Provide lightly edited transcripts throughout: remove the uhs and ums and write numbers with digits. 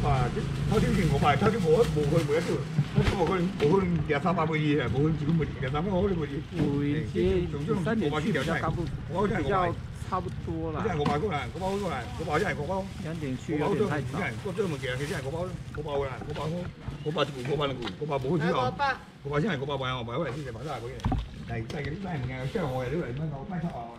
500，头先500，头先无可能袂少，无可能掠300卖伊，无可能一斤卖掠300，可能卖伊。 五一节3.7比较高不，比较差不多啦。 现在500过来，500过来，500现在500。 2.7有点太早。 我做物件，现在500过来，500一股，500两股，500无好少。500现在500卖哦，卖回来现在卖啥个？来，再个你买物件，叫我来，你来买炒啊！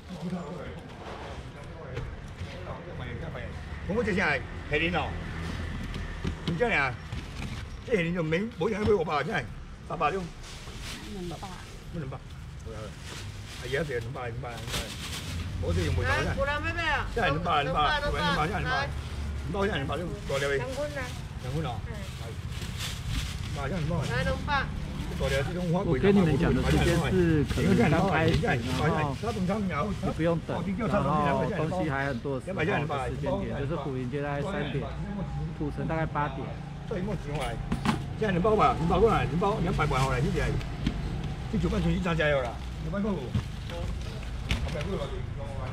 我这下系恁哦，唔知呀？这系恁就没冇人买500，真系300两。200，係而家成200，我这用冇到真。 过来妹妹啊！ 真系200，真系200，多真系200兩，多了未？2款哦。係。200真200。 来200。 我跟你们讲的时间是可能刚开始，然后你不用等，然后东西还很多的时间点，就是虎林街大概3点，土城大概8点。 对，莫钱来，现在2包吧，2包过来，2包200块来，这是，这900全是涨价了啦，200块无，200块落去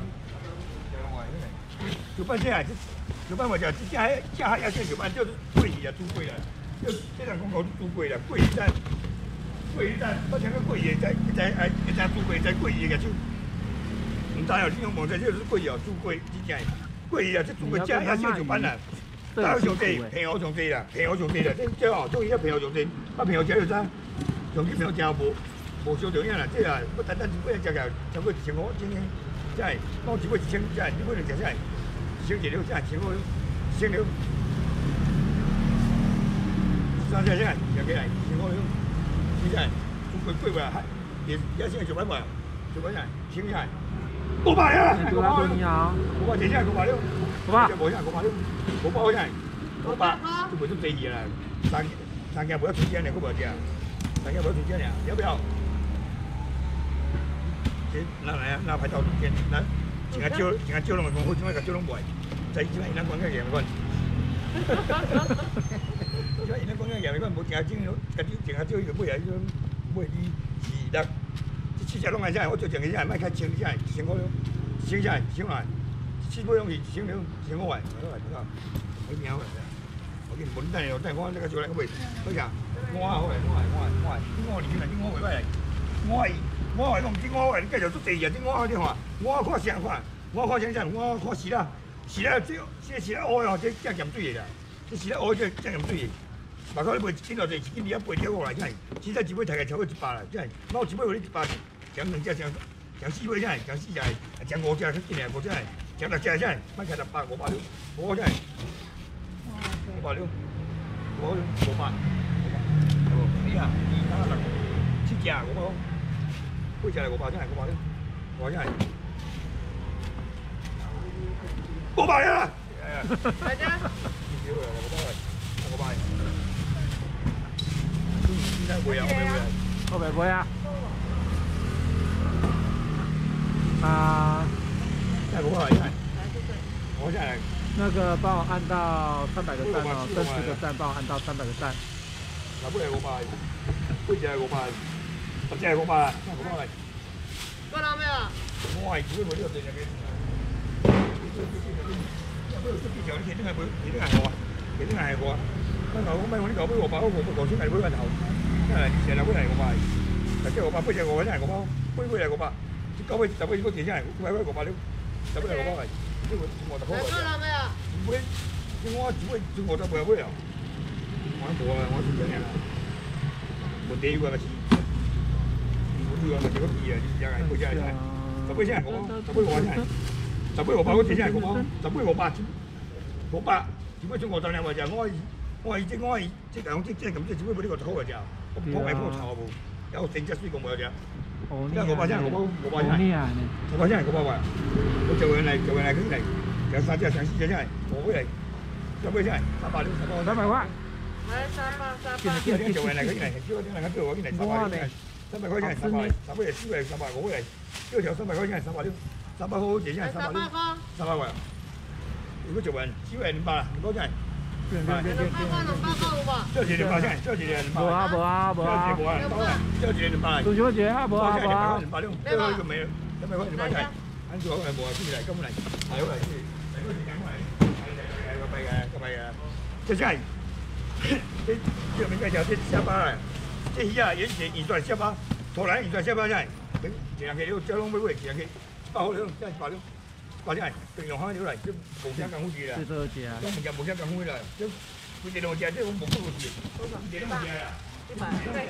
，900现在900块价，价还要现900，就是贵啊，租贵了，就这两公口租贵了，贵在。贵在，我听个贵嘢在租贵，在贵嘢个就，唔知哦，你用望在就是贵哦，租贵真正贵啊，这租贵价也少上班啦，大上低，平好上低啦，平好上低啦，这哦，中意一平好上低，啊平好价就咋，上去平好价无少着样啦，这啊，不单单一杯价个超过1500，真嘅，真系，我一杯1000，真系，你可能食真系，1000了，真系1500，1000了，3只真系，又几嚟，1500了。现在中贵过来，也现在900块，900块，现在500啊 ！500你好 ，500现在500了 ，500， 无现在500了，500现在500，就袂出第二啦，三件不要出钱了，我无食，3件不要出钱了，要不要？那排到中间，那一下少拢个讲好，怎么个少拢卖？在怎么伊咱讲个嘢款？因为咱讲个嘢款无正正，正少伊就买啊，伊种买你是得，这7只拢系啥？我做正个啥？卖开1000只，1500了，1000只，1000来，7买拢是1000了，1500块，我命好来，我见无你等下，等我那个做来我卖，好啥？我好来，我里面来，我袂歹来，我话讲，我话你继续做第二日，我你看，我看啥看？我看啥？我看是啦，这是啦乌哦，这正咸水的啦，这是啦乌这正咸水的。嘛，可你卖1斤偌济，1斤28条过来，真系，现在一尾大概超过100啦，真系。我一尾互你100，强2只，强4尾真系，强4只，强5只较紧嘞，无真系，强6只真系，卖开600、500了，无真系，500了，我500，你啊，2、3、6、7只500，8只来500真系500了，我真系500啦， 大家。 500。现在会啊， 后面会啊。啊， 再不会，我现在那个帮我按到300个赞哦，正式的赞帮我按到300个赞。 那不来500，不只500，10只500，500来。 过来没有？ 我係只會呢個對嘅。不過出邊有啲其他係會，其他係我啊，其他係我啊。我咪我呢嚿杯500，我頭先係杯個頭，因為成日杯係500，即係500杯隻500真係500，杯係500，9杯10杯嗰件真係500了，10杯係500係，呢個我就好嚟。過來沒有？唔會，我只會做我就唔會啊。我冇啊，我做緊嘢啦，冇地㗎嘛是。我咪就嗰啲啊，又係杯真係10杯真係10杯500真係，10杯500嗰隻真係500，10杯500，只不過我當兩個就我係即係講即係咁即係只不過呢個好嘅啫，我係幫我炒冇，有整隻水咁冇嘅啫。因為500真係500真係，500真係500話，我做人嚟佢嚟，有3隻上4隻真係我會嚟，10杯真係300了，300塊。做人嚟佢嚟，叫我叫我嚟300真係。300塊錢係300，300係燒係300，我嚟，呢條300塊錢係300了，300好好嘢真係300了，300塊。如果做人燒係200啦，200真係。這是200真係，這是200。 冇啊， 這是200。 中秋節啊，冇啊。 200了，最後一個沒了，300塊200真係。按住我嚟冇啊，出嚟咁嚟，係好嚟，嚟嗰時間過嚟，係個幣嘅， 这啥？这名介绍这下巴啦，这鱼啊，原来下巴，突然原来下巴啥？一人去了，这拢买买，一人去100块了，这100了，100只，平常行了来，这无啥功夫事啦。 这多少钱啊？ 这物件无啥功夫啦，这规日拢食，这拢无功夫事，一日拢食啦。100。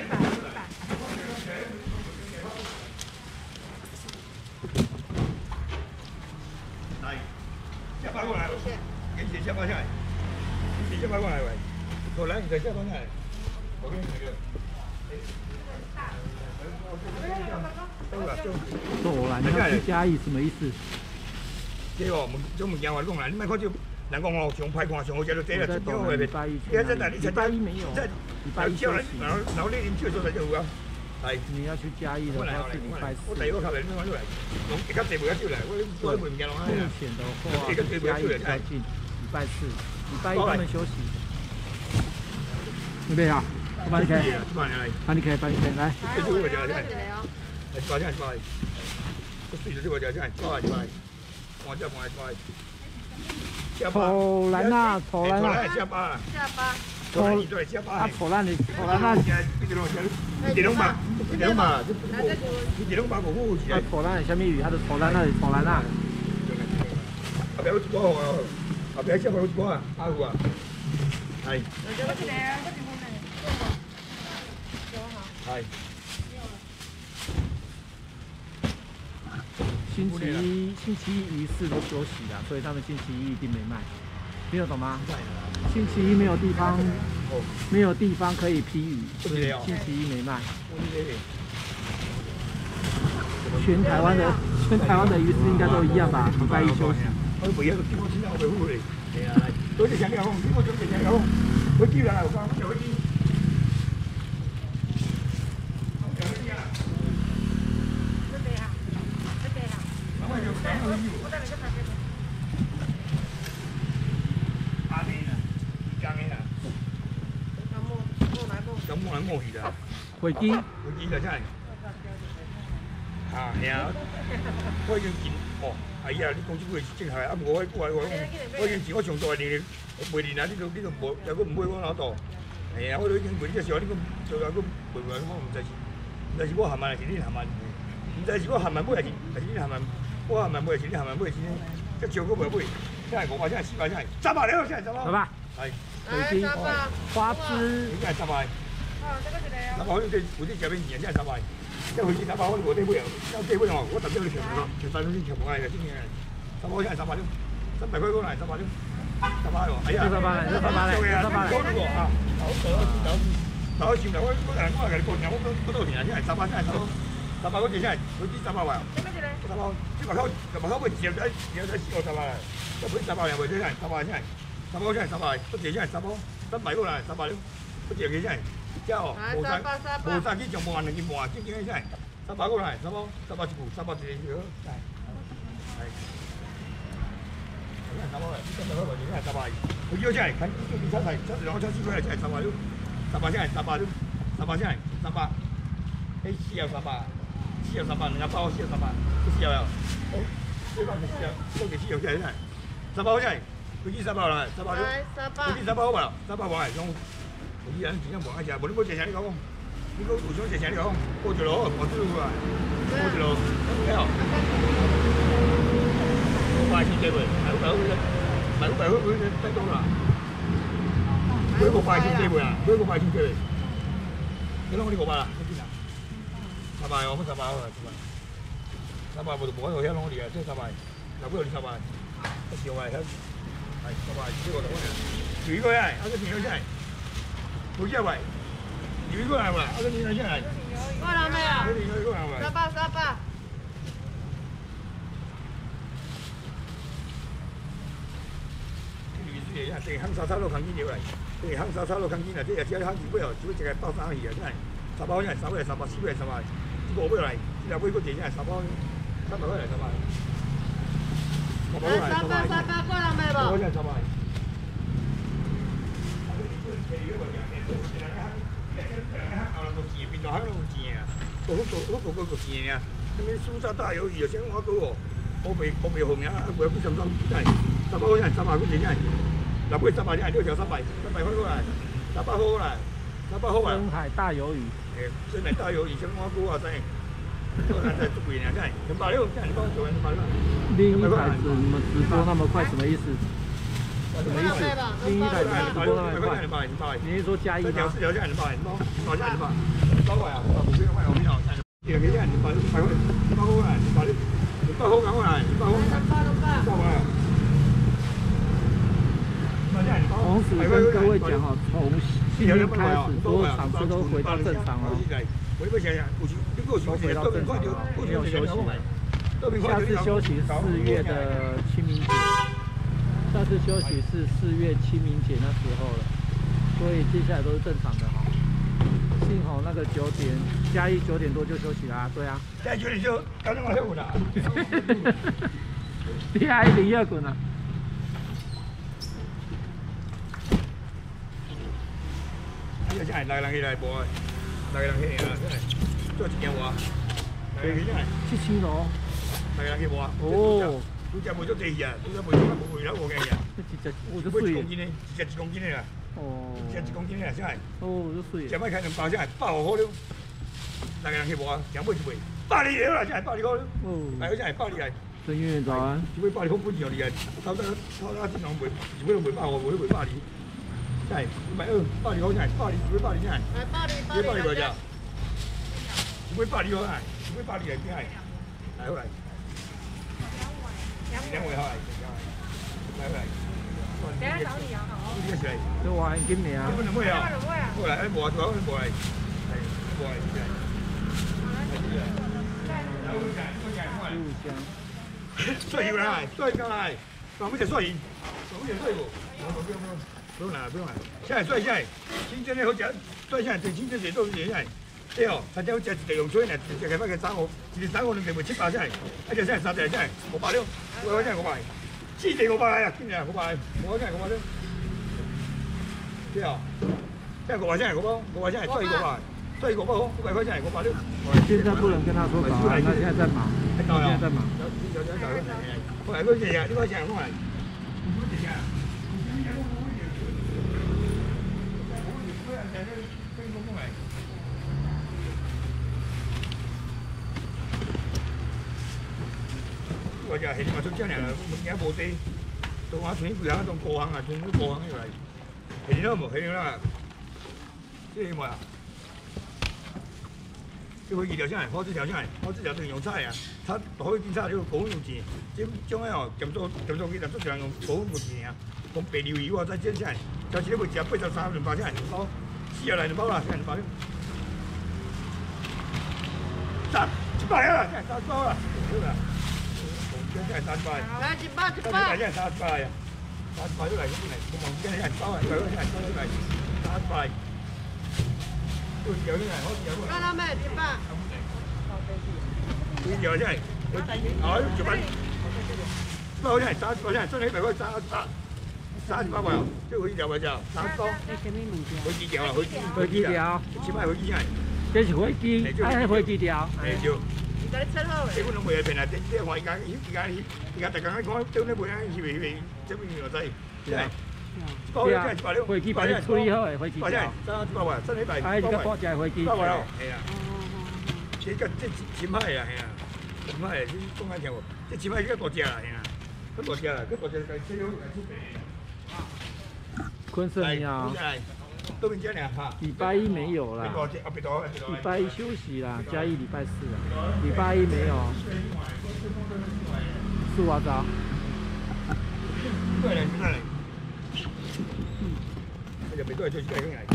来，下巴过来，给你下巴下来，你下巴过来喂，突然你再下巴下来，我给你那个。 走啦，你要去嘉义什么意思？ 这哦，这物件我讲啦，你莫看就人讲哦，上歹看上好食就这啦，这叫话袂。 礼拜一没有，礼拜一休息。 然后你啉酒做来就有啊。来， 你要去嘉义的话是礼拜四。 我第一个客人你看出来，拢一家坐不了酒来，我袂物件拢啊。 目前的话，嘉义比较近，礼拜四、礼拜一他们休息。那边啊，帮你开，帮你开，来。 这就我家来，抓起来，我水就我家来，抓起来，换只换来。 丑兰呐， 下巴。 下巴，丑兰的， 一龙把古古起来。 丑兰的什么鱼？它的丑兰那里，丑兰呐。 后边有一包哦，后边下巴有一包啊，阿虎啊，系。系。 星期一鱼市都休息了，所以他们星期一一定没卖，听得懂吗？星期一没有地方可以批鱼，所以星期一没卖。全台湾的鱼市应该都一样吧？礼拜一休息。飞机就真系，系啊，我已经见哦，哎呀，你讲这句是真系，啊，我已经是我上大年，卖年啊，你都无，又佫唔买我老多，系啊，我都已经卖你只时候，你佫做又佫卖我唔知是我含万还是你含万，唔知是我含万买还是你含万，我含万买还是你含万买，这少佫袂买，真系5块，真系4块，真系3百了，真系3百。好吧，系。飞机，花枝，应该系3百。300我这有啲食边钱，真系3百。即飞机300我无得买啊，有得买哦，我特别去抢咯，全山东先抢过来嘅，真嘅。300真系300了，300块过来300了，300喎，哎呀，300嚟，啊，好笑啦，我人我嚟過年，我到年真係300真係300嗰隻真係，佢啲300話，300即係口會嚼仔試過300啦，一盤300又或者真係300真係，300真係300，嗰隻真係300過來300了，嗰隻嘢真係。之後無曬幾上萬兩件萬，真係真係300過來，300一部，300隻嘢係。300嚟，300嗰個真係300，佢要真係近2七係，2七4塊真係300了，300真係300了，300真係300，誒豉油300，兩包豉油300，豉油又，好，呢包嘅豉油，嗰條豉油真係300真係，佢啲300啦，300了，佢啲300好嘛，300話係用。有啲人點解忙一日？無你冇正常你講，你講互相正常你講，過住咯，我知道啊，過住咯，睇下。500先借回，買500會得到啦。佢500先借回啊，佢500先借回。你攞我啲500啦，你邊啊？300我乜300啊？300冇就冇喺度攞我哋嘅，即係300，嗱嗰度300，一條係300，呢個就嗰條。魚嗰啲係，嗰啲魚真係。不要喂，你过来嘛，我跟你讲下来。 过来没有？ 你过来嘛。 300。 这行沙路扛起了来，这行沙路扛起了，这也只行几尾哦，只会一个包生意啊，真系300块，300块300，4块300，这个尾来，这尾个钱真系300块来300。 300过来没有？ 我真系300。邊度喺度賤啊？嗰個賤啊！咁啲蘇州大有魚啊，請我嗰個，我未紅啊，我有幾十蚊真係，300嗰陣300嗰隻真係，300 那不300只，6条300，300块过来，300块过来，300块啊。 深海大鱿鱼。 深海大鱿鱼，什么锅啊？在，都还在做贵呢，在260，这样你帮我做完260。 另一台怎么直播那么快？什么意思？什么意思？另一台怎么直播那么快？你是说加1吗？ 4条这样200，200这样200，包过来啊，5边块5边哦，这个这样200块过来，200块过来，200块过来。 同时跟各位讲哦，从今天开始，所有场次都回到正常哦，都回到正常了，没有休息了。下次休息4月的清明节，下次休息是4月清明节那时候了，所以接下来都是正常的哈。幸好那个9点，嘉义9点多就休息啦，对啊。 嘉义9点就刚刚休息啦。 你还0月滚啊？ 这真系来人去来播的，来人去啊，真系做1件话，来人去真系 7000咯， 来人去播。 哦， 你只无足地啊，你只袂到袂了5件呀。 我就 1公斤的，1只1公斤的啦。 哦。 1只1公斤的啦，真系。 哦，就水。 只摆开2包真系85块了，来人去播，只买一杯，82了啦，真系82块了。哦。来个真系82来。 郑议员早安。 一杯82块本钱厉害，头这正常卖，一杯都卖85，无你卖82。真系120，82块真系，82，一杯82真系。 来82，82 块只。一杯82块真系，一杯82嚟真系，来好嚟。2位好嚟，来好嚟。 等下找你啊，好。 呢個是嚟。 你話今年啊？ 今日咩啊？過嚟，冇啊，冇啊，冇嚟，係冇嚟，真係。帥要啦，帥夠啦，講乜就帥，講乜就帥喎。不用啦，不用啦。現在帥現在，新鮮的好食，帥現在最新鮮嘅都是現在。對哦，大家好食一地用水呢，直接開個3號，一地3號2地賣700現在，而且現在3地現在500了，我現在500。4地500來啊，今年500，我現在500了。对啊，现在500现在500现在最500，最500好，500块现在500了。 现在不能跟他说早安，他现在在忙，现在在忙。 过来，过来，你快点过来。我就係嘛出張嚟啦，物件無地，到我村幾行當高行啊，村啲高行入嚟，係咯冇係啦，即係咩啊？這飛機條先係，火車條先係，火車條對用差啊，差可以見差呢個高用錢，即將咧哦，咁多機就都上用高用錢啊，講白料魚啊，再即係，就只會食83兩包先係，包試下嚟就包啦，先係包。100啊，先係3包啦，好啦。真係300， 來100， 真係300啊！300出嚟，我望見有人包啊，有人包出嚟，300。有啲人開始有。 看到沒？100。 有真係，哦，做乜？不過真係300真係，真係100塊38塊，即係佢有咪就3包。飛機條啊，飛機條，前排飛機真係。 這是飛機，係飛機條。 係就。基本都袂係平啊！即係我而家大家講，都咧袂啊，以為這邊原來係，真係。對啊，飛機把你吹好嘅飛機條。真係話真係大。係，而家國際飛機條。係啊。即前排啊，係啊，前排係啲中間條，即前排而家大隻啦，係啊，咁大隻啦，咁大隻就車咗出嚟。 坤盛你好。禮拜1沒有啦，禮拜1休息啦，嘉義禮拜4啦，禮拜1沒有。是我找。 對嘞，對嘞。佢就俾都係最緊要。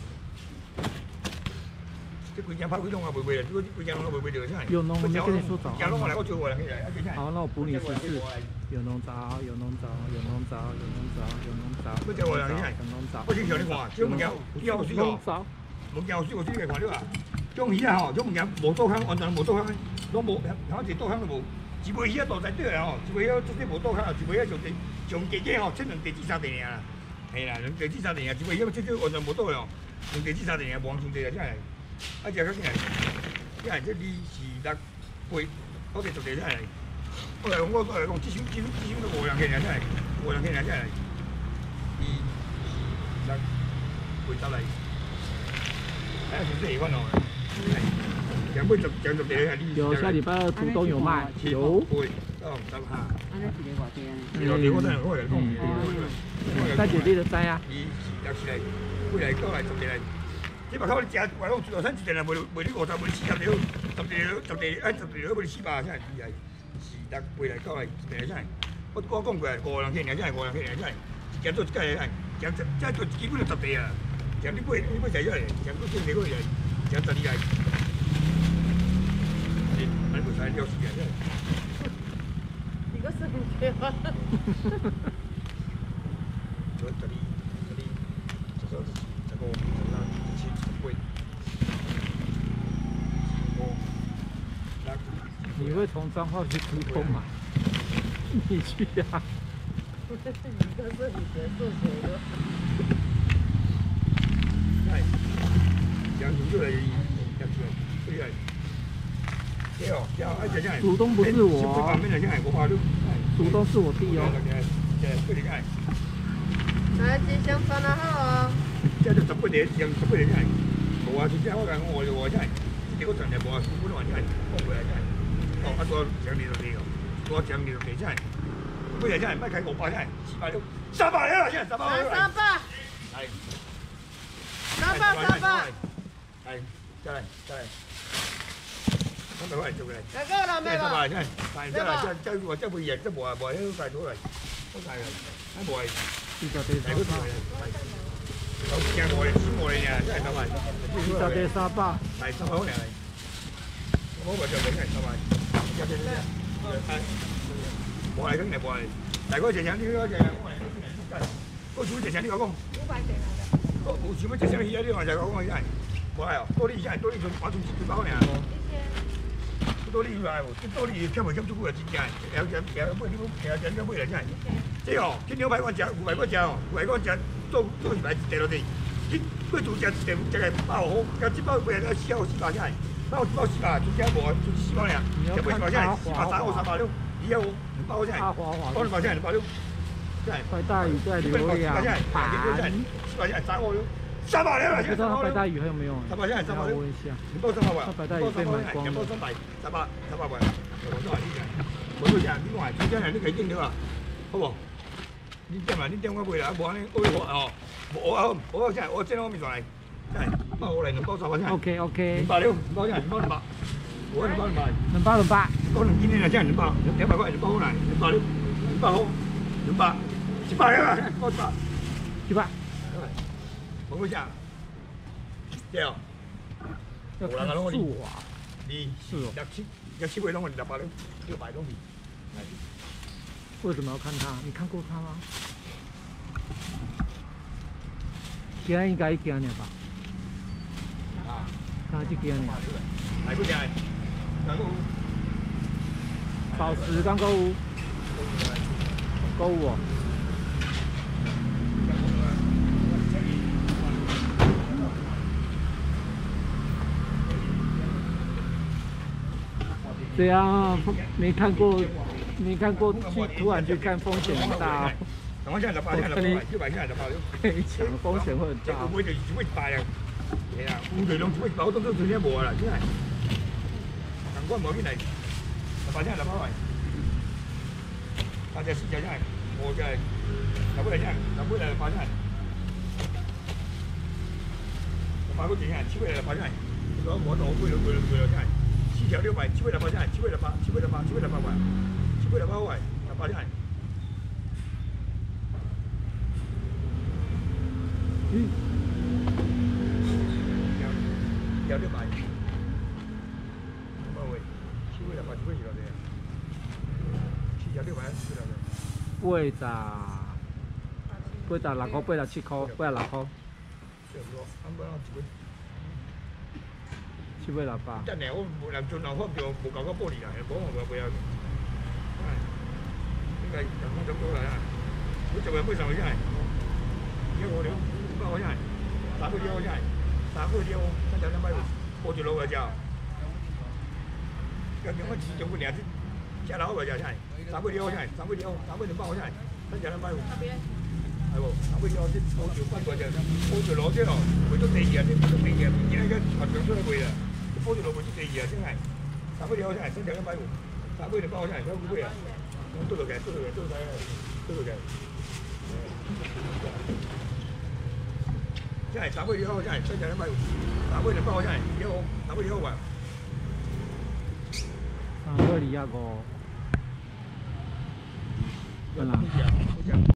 即幾件拍幾種啊，袂啦，如果幾件攏袂就真係。 有農，我沒跟你說早。 有農我來，我做過啦， 好，那我補你14。有農早，有農早，有農早，有農早，有農早。 不就我啦，真係。我正常你看，這物件有水哦，物件有水有水嘅看了啊。種魚啊吼，種物件無倒空，完全無倒空，攏無，好似倒空都無。一尾魚倒在底啊吼，一尾魚直接無倒空啊，一尾魚上加加吼，只2地至3地爾啦。係啦，2地至3地爾，一尾魚直接完全無倒哦，2地至3地爾，無上地啦，真係。啊，只個真係，真係即2、4、6、8，好似10地真係。我嚟講，至少都5人去啊，真係5人去啊，真係。 2、3、回头来，哎，是这一款哦。讲不讲就别个你。 有下礼拜二土东有卖，有。 对，哦，3下。 安尼一个偌济啊？ 我等下我来讲。 大姐你就知啊。 2、4、6、7来，8来、9来、10来。你别靠你食，我讲自助餐一顿啊，卖你50、卖你40了，10了卖你400，啥厉害？4、6、8来、9来、10来，啥？我讲过啊，5人客尔，啥？5人客尔，啥？一件做一届个，这做基本就10地啊。像你买食咗嚟，像都做几个月，像12来。你不才了事啊？ 你个生气啊！ 做12、12、15、16、17、18、 你会从彰化去土东吗？你去呀？ 你这是你的做谁的？ 哎，讲出来，讲出来，对呀。对哦， 祖东不是我，祖东是我弟哦。 来，吉祥穿得好哦。 这就18年，11年真系，无啊，真正我讲我真系，这个真系无啊，根本话真系讲过来真系。哦，啊多奖励就地哦，多奖励就地真系，每日真系，唔开500真系，400了，300了啦，真系300了。 300。 系。 300。 系，再来。300块做嘅。 大哥啦，咩啦？ 啦？ 真係，真係，真話真會贏，真無啊，無啊，都大咗嚟，都大嘅，喺無係。 地價地300。 有正無嚟，少無嚟嘅，真係300。 地價地300。 係300塊嚟。我話就係真係300。無嚟緊嚟無嚟，大哥正正呢個正，嗰處正正呢個講。500正啊！我全部正正呢啲話就講我真係，無係哦，多啲真係多啲，我仲200塊嚟。多利来，多利欠袂欠足久啊，真正，有人买你买来真系。这哦，这牛排我食500块食哦，500块食做1排地落地，你过做食一个包好，加一包卖了400真系，包一包400，真正无，就400尔，就400真系，400、300、300了，以后2包真系，包2包真系2包了，真系。 白大宇在流量盘 ，400真系300了。300了， 不知道白大宇还有没有 ？300现在300， 我问一下。 你包300块， 白大宇被买光了。 包300块，我都系呢个。我都讲，你话真正系你计定了啊，好不？你点嘛？你点我买啦，无安尼我哦，我真系我真我面上嚟，真系包我嚟2包300真系。 OK。 200了，2包真系2包200，我2包200。 2包200。 包2斤呢，真系2包，200块2包嚟，200了，200好，200，100了，包100。 100。 我会讲，对哦。 要看数啊。 2、4、6、7位拢是200了，600东西。 为什么要看他？你看过他吗？今日应该惊了吧？啊，他去惊了。 来不惊？ 宝石刚购物，购物哦。对啊，没看过去突然去看风险很大。 我现在100，100现在100了。 可以抢，风险会很大。 这买就100啊，系啊，有地拢100，包都做了无啦，真系。但我无进来，100现在100块。大只4只真系，5只，10尾嚟真系，10尾嚟100真系。100個真系，7尾嚟100真系，如果我到貴了真系。4條600，7尾100真系，7尾100，7尾100，7尾100塊，7尾100塊，100真系。有600，咁啊喂，7尾100，7尾幾多隻？4條600，7尾幾多隻 ？8十6塊，8十7塊，8十6塊。7尾600。 真係我冇能盡量方便，冇搞個玻璃啦，講我話佢有。呢個人工咁多啦，我就係非常真係，而家我哋不過真係，3個料真係，3個料3條200，過住老嘅就，咁樣我始終會兩隻，吃老嘅就真係，3個料真係，3個料200真係，3條200。 係喎，後尾我啲報條分過就報條攞咗，賠咗第二日先賠咗第二日，而家尋日出去賠啦，報條攞賠咗第二日真係，後尾我真係真正一米喎，後尾你幫我真係收幾杯啊，都到嘅，都到嘅，都到嘅，都到嘅。真係打杯嘢好，真係真正一米喎，打杯就幫我真係幾好，打杯嘢好啊。 3.25。